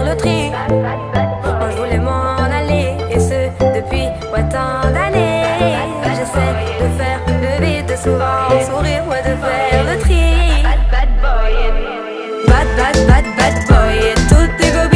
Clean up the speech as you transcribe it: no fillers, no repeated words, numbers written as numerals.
loterie. Moi je voulais m'en aller, et ce depuis tant d'années. J'essaie de faire le vide souvent.